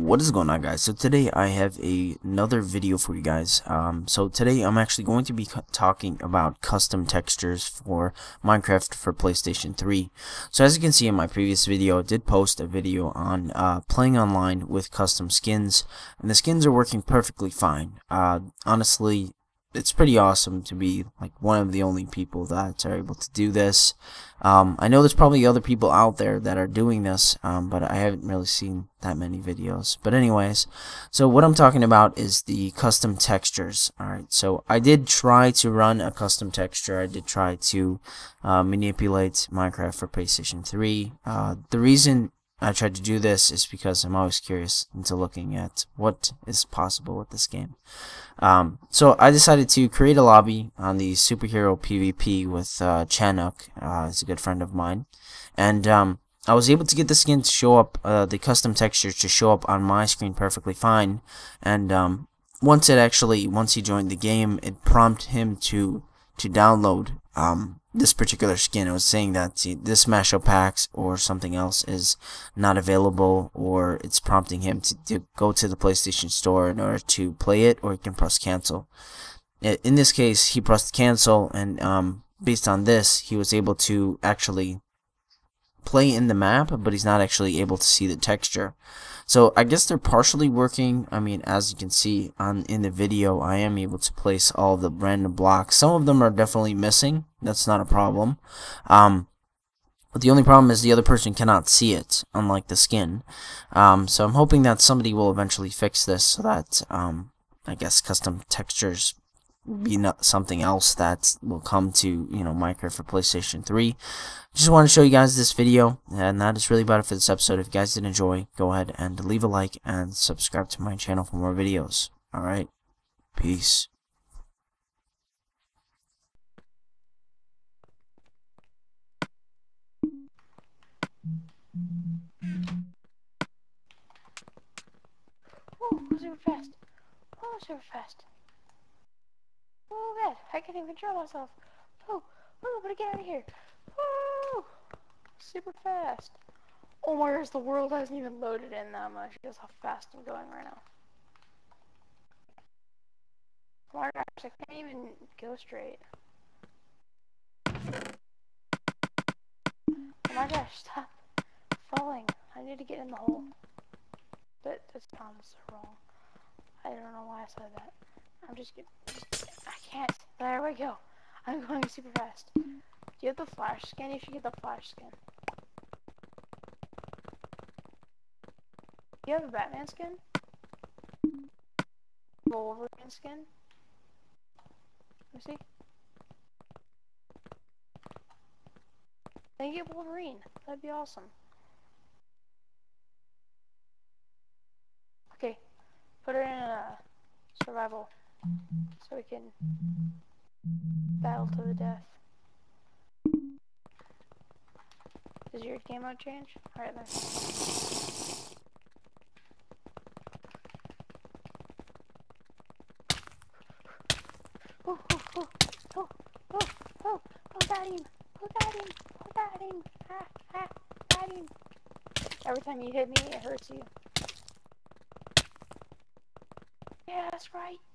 What is going on, guys? So today I have another video for you guys. So today I'm actually going to be talking about custom textures for Minecraft for PlayStation 3. So as you can see in my previous video, I did post a video on playing online with custom skins, and the skins are working perfectly fine. Honestly, it's pretty awesome to be like one of the only people that are able to do this. I know there's probably other people out there that are doing this, but I haven't really seen that many videos. But anyways, so what I'm talking about is the custom textures. Alright, so I did try to run a custom texture. I did try to manipulate Minecraft for PlayStation 3. The reason I tried to do this is because I'm always curious into looking at what is possible with this game. So I decided to create a lobby on the superhero PvP with Chanuk. He's a good friend of mine, and I was able to get the skin to show up, the custom textures to show up on my screen perfectly fine. And once he joined the game, it prompted him to download this particular skin. It was saying that this mashup packs or something else is not available, or it's prompting him to go to the PlayStation Store in order to play it, or he can press cancel. In this case, he pressed cancel, and based on this, he was able to actually play in the map, but he's not actually able to see the texture. So I guess they're partially working. I mean, as you can see in the video, I am able to place all the random blocks. Some of them are definitely missing. That's not a problem. But the only problem is the other person cannot see it, unlike the skin. So I'm hoping that somebody will eventually fix this so that I guess custom textures be not something else that will come to Minecraft for PlayStation 3. Just want to show you guys this video, and that is really about it for this episode. If you guys did enjoy, go ahead and leave a like and subscribe to my channel for more videos. Alright, peace. Oh, super fast. Oh, super fast. Oh, God, I can't even control myself. Oh, but get out of here. Oh, super fast. Oh my gosh, the world hasn't even loaded in that much. That's how fast I'm going right now. Oh my gosh, I can't even go straight. Oh my gosh, stop falling. I need to get in the hole. But that sounds wrong. I don't know why I said that. I'm just kidding. I can't. There we go. I'm going super fast. Do you have the flash skin? You should get the flash skin. Do you have a Batman skin? Wolverine skin? Let me see. Then get Wolverine. That'd be awesome. Okay. Put her in a survival so we can battle to the death. Does your game mode change? Alright then. Oh, got him! Got him! Got him! Every time you hit me, it hurts you. Yeah, that's right.